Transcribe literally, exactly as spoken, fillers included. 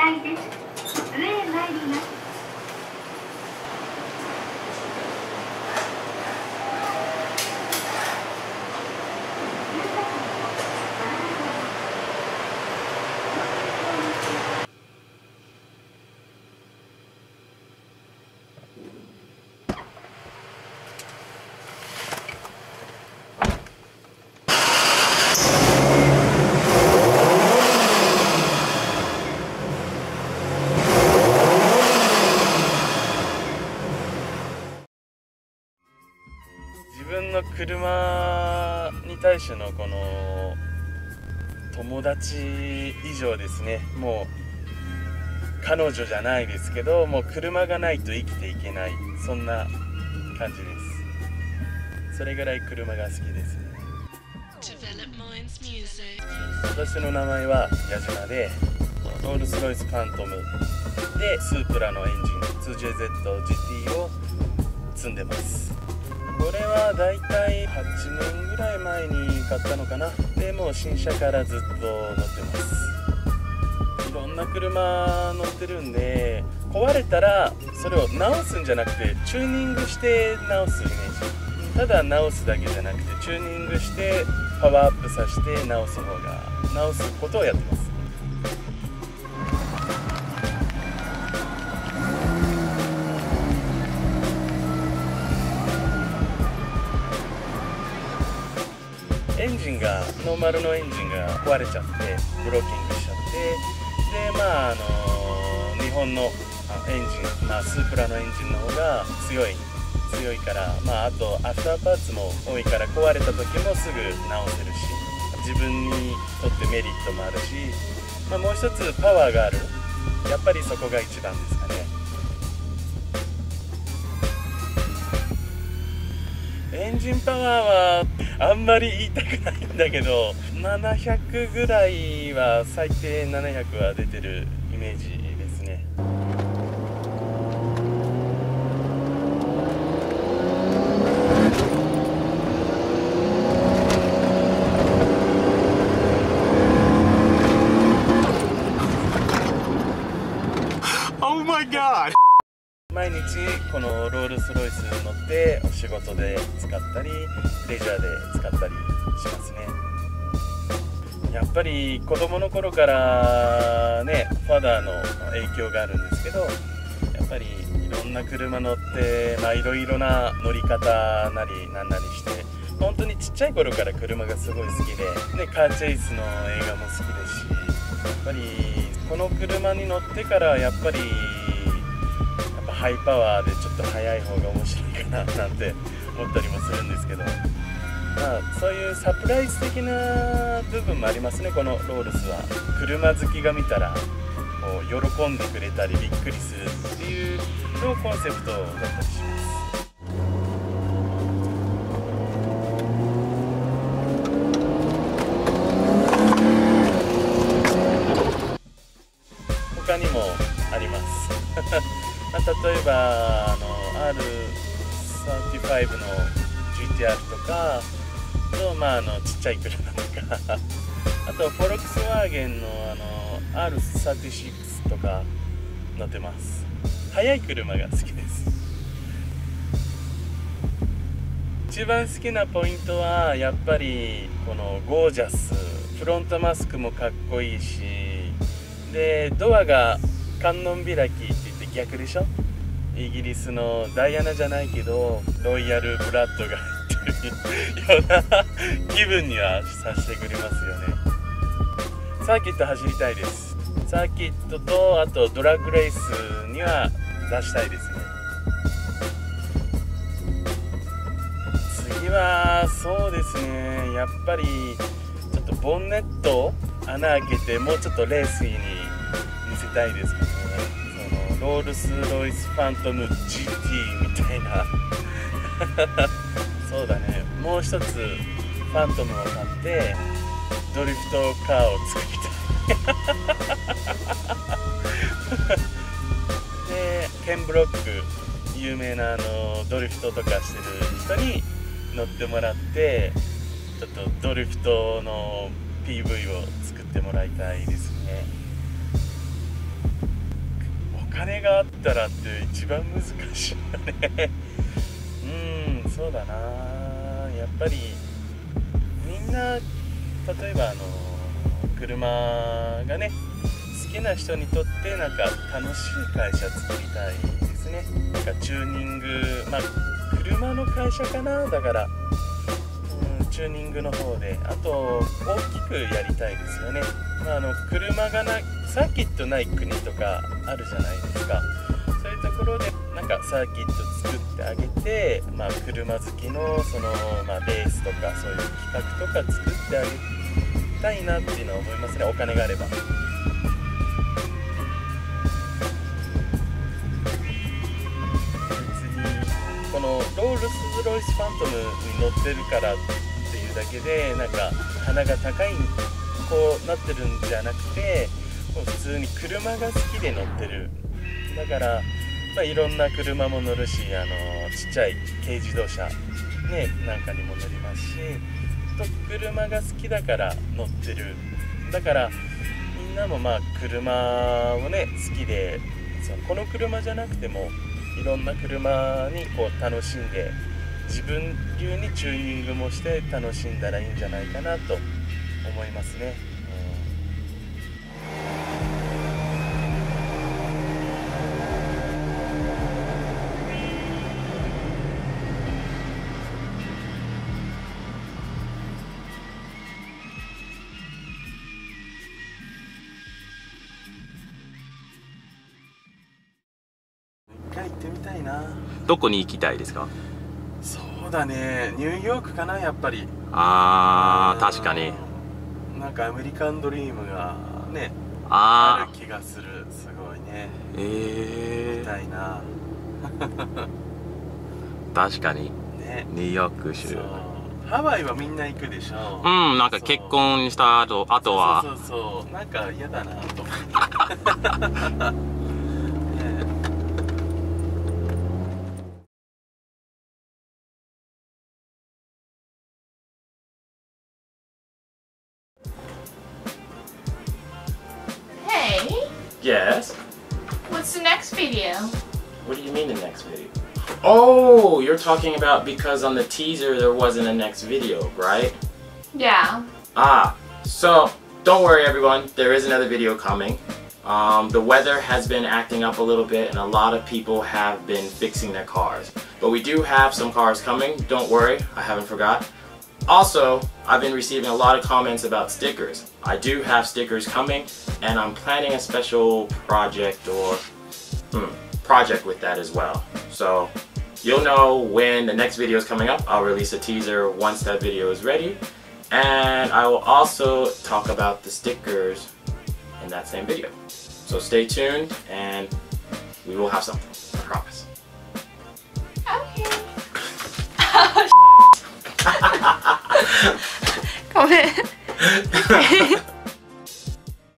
台です。上へ参ります。 自分の車に対してのこの友達以上ですね。もう彼女じゃないですけど、もう車がないと生きていけない、そんな感じです。それぐらい車が好きですね。私の名前は矢島で、ロールスロイスファントムでスープラのエンジン ツージェーゼットジーティー を積んでます。これはだいたいはちねんぐらい前に買ったのかな。でもう新車からずっと乗ってます。いろんな車乗ってるんで、壊れたらそれを直すんじゃなくてチューニングして直すイメージ。ただ直すだけじゃなくてチューニングしてパワーアップさせて直す方が直すことをやってます。エンジンがノーマルのエンジンが壊れちゃってブローキングしちゃって、でまああの日本のエンジン、まあ、スープラのエンジンの方が強い強いから、まあ、あとアフターパーツも多いから壊れた時もすぐ直せるし、自分にとってメリットもあるし、まあ、もう一つパワーがある。やっぱりそこが一番ですかね。エンジンパワーはあんまり言いたくないんだけど、ななひゃくぐらいは最低ななひゃくは出てるイメージですね。 Oh my god! 毎日このロールスロイス乗ってお仕事で使ったりレジャーで使ったりしますね。やっぱり子供の頃からねファダーの影響があるんですけど、やっぱりいろんな車乗って、まあ、いろいろな乗り方なりなんなりして、本当にちっちゃい頃から車がすごい好きで、ね、カーチェイスの映画も好きですし、やっぱりこの車に乗ってからやっぱりハイパワーでちょっと速い方が面白いかななんて思ったりもするんですけど、まあそういうサプライズ的な部分もありますね。このロールスは車好きが見たらこう喜んでくれたりびっくりするっていうのをコンセプトだったりします。他にもあります例えばあの アールサーティファイブ の ジーティーアール とかの、まあ、あのちっちゃい車とかあとフォルクスワーゲンの、あの アールサーティシックス とか乗ってます。速い車が好きです。一番好きなポイントはやっぱりこのゴージャス、フロントマスクもかっこいいし、でドアが観音開きって言って逆でしょ。イギリスのダイアナじゃないけどロイヤルブラッドが入ってるような気分にはさせてくれますよね。サーキット走りたいです。サーキットとあとドラッグレースには出したいですね。次はそうですね、やっぱりちょっとボンネット穴開けてもうちょっとレースに見せたいですかね。そのロールスロイスファントム ジーティー みたいなそうだね、もう一つファントムを買ってドリフトカーを作りたいでケンブロック有名なあのドリフトとかしてる人に乗ってもらってちょっとドリフトの ピーブイ を作ってもらいたいですね。 金があったらって一番難しいよねうん、そうだな。やっぱりみんな例えばあの車がね好きな人にとってなんか楽しい会社作りたいですね。なんかチューニング、まあ車の会社かな。だから、うん、チューニングの方であと大きくやりたいですよね。まあ、あの車がなサーキットない国とかあるじゃないですか。そういうところでなんかサーキット作ってあげて、まあ、車好きのその、まあ、レースとかそういう企画とか作ってあげたいなっていうのは思いますね。お金があれば。別にこのロールス・ロイス・ファントムに乗ってるからっていうだけでなんか鼻が高いこうなってるんじゃなくて、もう普通に車が好きで乗ってる。だから、まあ、いろんな車も乗るし、あのちっちゃい軽自動車、ね、なんかにも乗りますし、と車が好きだから乗ってる。だからみんなもまあ車をね好きで、そのこの車じゃなくてもいろんな車にこう楽しんで、自分流にチューニングもして楽しんだらいいんじゃないかなと思いますね。一回行ってみたいな。 どこに行きたいですか？ そうだね、ニューヨークかな、やっぱり。 あー、確かに。 なんかアメリカンドリームがねあある気がする。すごいね。 ー、えみたいなー、確かにね。 ニューヨーク州。 そう、ハワイはみんな行くでしょ。 うん、なんか結婚した後、あとはそうそうそう、なんか嫌だなと思ってね。 Hey, Yes. what's the next video? What do you mean the next video? Oh, you're talking about because on the teaser there wasn't a next video, right? Yeah. Ah, so don't worry everyone, there is another video coming. Um, the weather has been acting up a little bit and a lot of people have been fixing their cars. But we do have some cars coming, don't worry, I haven't forgot. Also, I've been receiving a lot of comments about stickers. I do have stickers coming and I'm planning a special project or hmm, project with that as well. So you'll know when the next video is coming up. I'll release a teaser once that video is ready. And I will also talk about the stickers in that same video. So stay tuned and we will have something, I promise. Okay. Oh, ごめん。